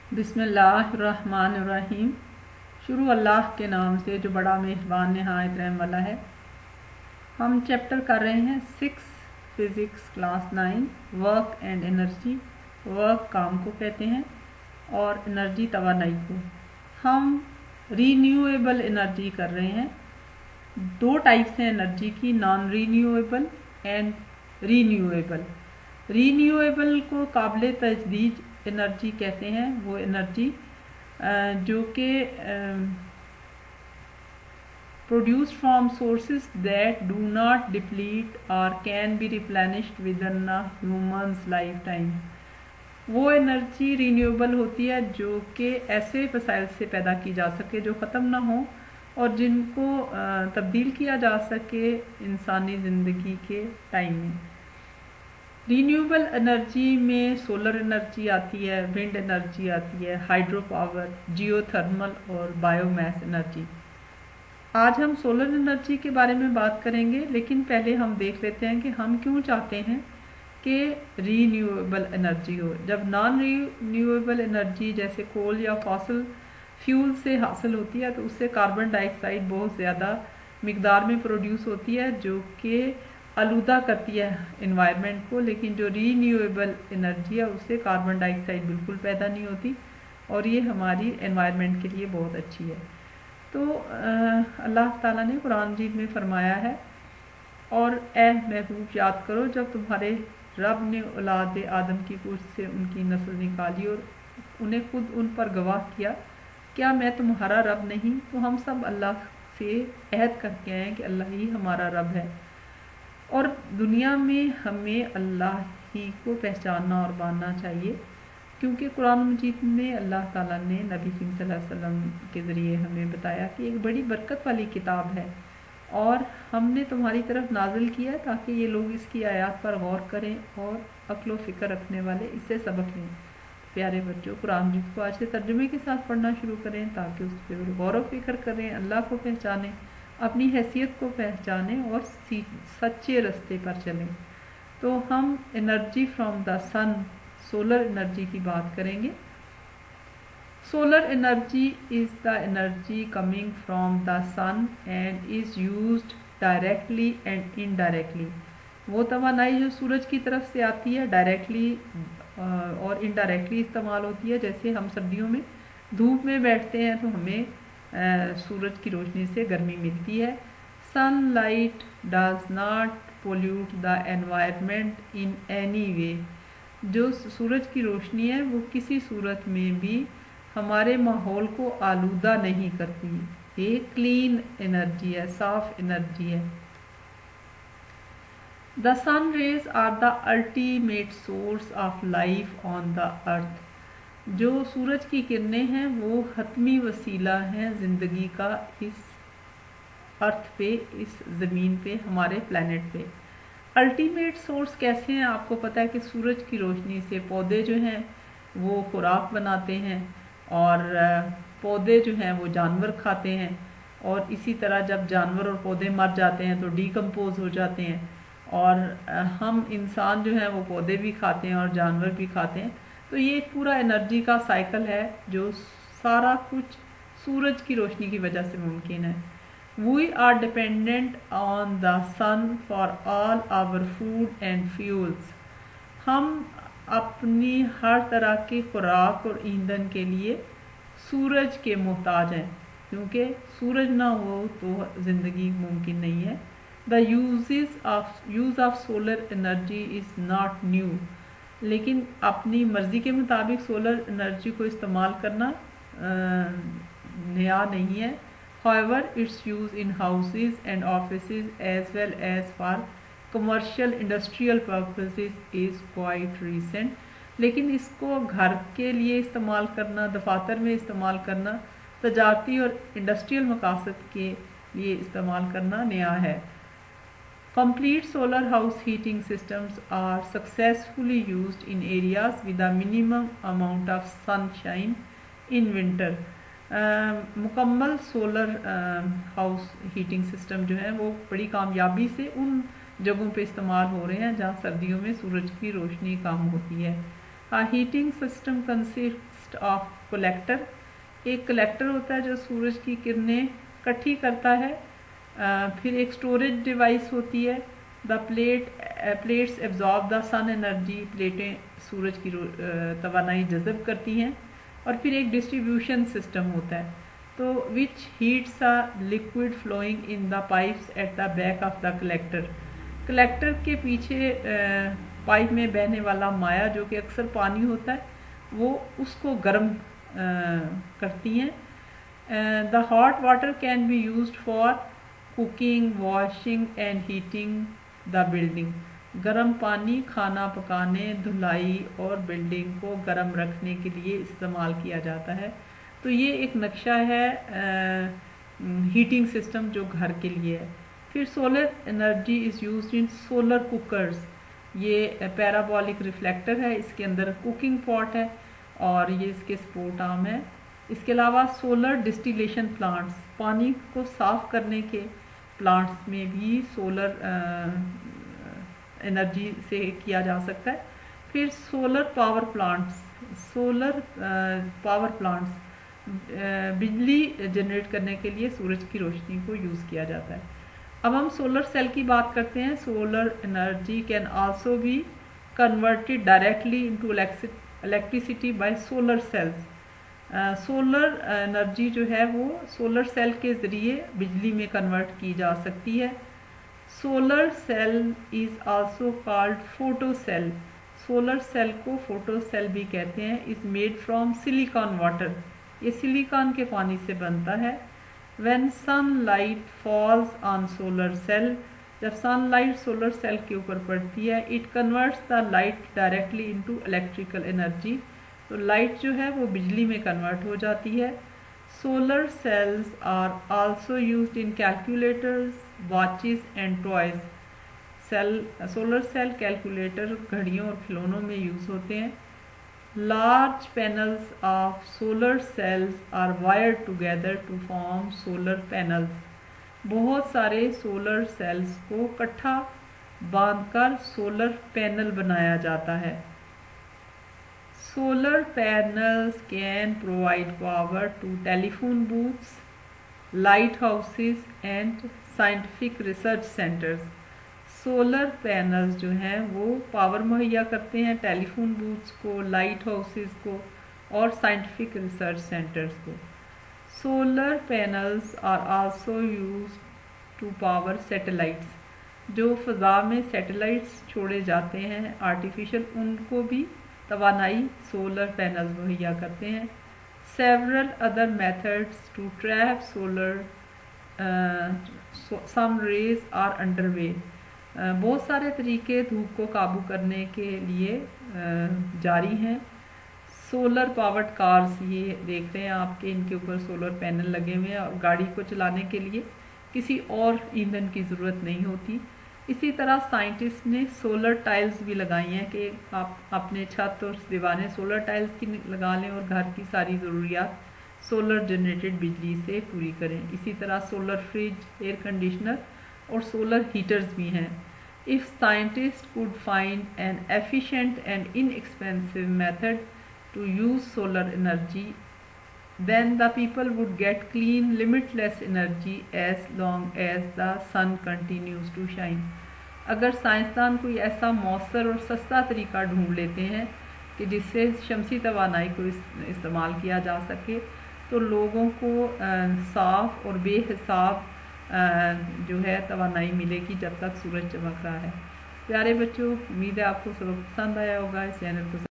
बिस्मिल्लाहिर्रहमानिर्रहीम। शुरू अल्लाह के नाम से जो बड़ा मेहरबान नहायत रहम वाला है। हम चैप्टर कर रहे हैं 6 physics class 9 work and energy. Work काम को कहते हैं और एनर्जी तवानाई को। हम रीन्यूएबल एनर्जी कर रहे हैं। दो टाइप्स हैं एनर्जी की, non renewable and renewable. Renewable को काबिल तजदीद एनर्जी कहते हैं। वो एनर्जी जो कि produced from sources that do not deplete और can be replenished within a human's lifetime. वो एनर्जी रीन्यूएबल होती है जो कि ऐसे वसाइल से पैदा की जा सके जो ख़त्म ना हो और जिनको तब्दील किया जा सके इंसानी ज़िंदगी के टाइम में। रीन्यूएबल एनर्जी में सोलर एनर्जी आती है, विंड एनर्जी आती है, हाइड्रो पावर, जियोथर्मल और बायोमास एनर्जी। आज हम सोलर एनर्जी के बारे में बात करेंगे, लेकिन पहले हम देख लेते हैं कि हम क्यों चाहते हैं कि रीन्यूएबल एनर्जी हो। जब नॉन रीन्यूएबल एनर्जी जैसे कोल या फॉसल फ्यूल से हासिल होती है तो उससे कार्बन डाइऑक्साइड बहुत ज़्यादा मिकदार में प्रोड्यूस होती है जो कि आलूदा करती है इन्वायरमेंट को। लेकिन जो रीन्यूएबल एनर्जी है उससे कार्बन डाइऑक्साइड बिल्कुल पैदा नहीं होती और ये हमारी एनवायरमेंट के लिए बहुत अच्छी है। तो अल्लाह ताला ने कुरान मजीद में फरमाया है, और ए महबूब याद करो जब तुम्हारे रब ने औलाद आदम की पूछ से उनकी नस्ल निकाली और उन्हें खुद उन पर गवाह किया, क्या मैं तुम्हारा रब नहीं? तो हम सब अल्लाह से अहद करके आए हैं कि अल्लाह ही हमारा रब है और दुनिया में हमें अल्लाह ही को पहचानना और मानना चाहिए, क्योंकि कुरान मजीद में अल्लाह ताला ने नबी सल्लल्लाहु अलैहि वसल्लम के ज़रिए हमें बताया कि एक बड़ी बरकत वाली किताब है और हमने तुम्हारी तरफ नाजिल किया है ताकि ये लोग इसकी आयत पर गौर करें और अक्ल व फ़िक्र रखने वाले इससे सबक लें। प्यारे बच्चों, कुरान मजीद को आज के तर्जुमे के साथ पढ़ना शुरू करें ताकि उस पर गौर व फ़िक्र करें, अल्लाह को पहचानें, अपनी हैसियत को पहचानें और सच्चे रास्ते पर चलें। तो हम energy from the sun, solar energy की बात करेंगे। Solar energy is the energy coming from the sun and is used directly and indirectly. वो तवानाई जो सूरज की तरफ से आती है डायरेक्टली और इनडायरेक्टली इस्तेमाल होती है। जैसे हम सर्दियों में धूप में बैठते हैं तो हमें सूरज की रोशनी से गर्मी मिलती है। Sunlight does not pollute the environment in any way. जो सूरज की रोशनी है वो किसी सूरत में भी हमारे माहौल को आलूदा नहीं करती। ये क्लीन एनर्जी है, साफ एनर्जी है। The sun rays are the ultimate source of life on the earth. जो सूरज की किरणें हैं वो हतमी वसीला हैं ज़िंदगी का इस अर्थ पे, इस ज़मीन पे, हमारे प्लैनेट पे। अल्टीमेट सोर्स कैसे हैं? आपको पता है कि सूरज की रोशनी से पौधे जो हैं वो खुराक बनाते हैं और पौधे जो हैं वो जानवर खाते हैं और इसी तरह जब जानवर और पौधे मर जाते हैं तो डीकम्पोज हो जाते हैं और हम इंसान जो हैं वो पौधे भी खाते हैं और जानवर भी खाते हैं। तो ये एक पूरा एनर्जी का साइकिल है जो सारा कुछ सूरज की रोशनी की वजह से मुमकिन है। We are dependent on the sun for all our food and fuels. हम अपनी हर तरह की खुराक और ईंधन के लिए सूरज के मोहताज हैं, क्योंकि सूरज ना हो तो ज़िंदगी मुमकिन नहीं है। The use of solar energy is not new. लेकिन अपनी मर्ज़ी के मुताबिक सोलर एनर्जी को इस्तेमाल करना नया नहीं है। However, its use in houses and offices as well as for commercial industrial purposes is quite recent. लेकिन इसको घर के लिए इस्तेमाल करना, दफातर में इस्तेमाल करना, तजारती और इंडस्ट्रियल मकासद के लिए इस्तेमाल करना नया है। Complete solar house heating systems are successfully used in areas with a minimum amount of sunshine in winter. मुकम्मल सोलर हाउस हीटिंग सिस्टम जो है वो बड़ी कामयाबी से उन जगहों पे इस्तेमाल हो रहे हैं जहाँ सर्दियों में सूरज की रोशनी कम होती है। Heating system consist consist of collector, एक कलेक्टर होता है जो सूरज की किरणें इकट्ठी करता है। फिर एक स्टोरेज डिवाइस होती है, the plates absorb the sun energy, प्लेटें सूरज की तवानाई जज़ब करती हैं। और फिर एक डिस्ट्रीब्यूशन सिस्टम होता है, तो which heats a liquid flowing in the pipes at the back of the collector. Collector के पीछे पाइप में बहने वाला माया जो कि अक्सर पानी होता है, वो उसको गर्म करती हैं। The hot water can be used for cooking, washing and heating the building. गर्म पानी खाना पकाने, धुलाई और बिल्डिंग को गर्म रखने के लिए इस्तेमाल किया जाता है। तो ये एक नक्शा है हीटिंग सिस्टम जो घर के लिए है। फिर solar energy is used in solar cookers, ये पैराबोलिक रिफ्लेक्टर है, इसके अंदर कुकिंग पॉट है और ये इसके सपोर्ट आर्म है। इसके अलावा सोलर डिस्टिलेशन प्लांट्स, पानी को साफ करने के प्लांट्स में भी सोलर एनर्जी से किया जा सकता है। फिर सोलर पावर प्लांट्स बिजली जनरेट करने के लिए सूरज की रोशनी को यूज़ किया जाता है। अब हम सोलर सेल की बात करते हैं। Solar energy can also be converted directly into electricity by solar cells. Solar energy जो है वो सोलर सेल के ज़रिए बिजली में कन्वर्ट की जा सकती है। Solar cell is also called photo cell. Solar cell को फोटो सेल भी कहते हैं। Is made from silicon water, ये सिलिकॉन के पानी से बनता है। When sunlight falls on solar cell, जब सनलाइट सोलर सेल के ऊपर पड़ती है, it converts the light directly into electrical energy, तो लाइट जो है वो बिजली में कन्वर्ट हो जाती है। Solar cells are also used in calculators, watches and toys. Solar cell calculator, घड़ियों और खिलौनों में यूज़ होते हैं। Large panels of solar cells are wired together to form solar panels. बहुत सारे सोलर सेल्स को इकट्ठा बांधकर सोलर पैनल बनाया जाता है। Solar panels can provide power to telephone booths, lighthouses and scientific research centres. Solar panels जो हैं वो पावर मुहैया करते हैं टेलीफोन बूथ्स को, लाइट हाउसेस को और साइंटिफिक रिसर्च सेंटर्स को। Solar panels are also used to power satellites, जो फ़ज़ा में सैटेलाइट्स छोड़े जाते हैं आर्टिफिशियल, उनको भी तवानाई सोलर पैनल्स मुहैया करते हैं। Several other methods to trap solar sun rays are underway. बहुत सारे तरीके धूप को काबू करने के लिए जारी हैं। सोलर पावर्ड कार्स, ये देख रहे हैं आपके, इनके ऊपर सोलर पैनल लगे हुए हैं और गाड़ी को चलाने के लिए किसी और ईंधन की ज़रूरत नहीं होती। इसी तरह साइंटिस्ट ने सोलर टाइल्स भी लगाई हैं कि आप अपने छत और दीवारें सोलर टाइल्स की लगा लें और घर की सारी ज़रूरियात सोलर जनरेटेड बिजली से पूरी करें। इसी तरह सोलर फ्रिज, एयर कंडीशनर और सोलर हीटर्स भी हैं। If scientists could find an efficient and inexpensive method to use solar energy, then the people would get clean, limitless energy as long as the sun continues to shine. अगर साइंसदान कोई ऐसा मौसर और सस्ता तरीका ढूंढ लेते हैं कि जिससे शमसी तवानाई को इस्तेमाल किया जा सके, तो लोगों को साफ और बेहिसाब जो है तवानाई मिलेगी जब तक सूरज चमक रहा है। प्यारे बच्चों, उम्मीद है आपको सबक पसंद आया होगा। इस चैनल को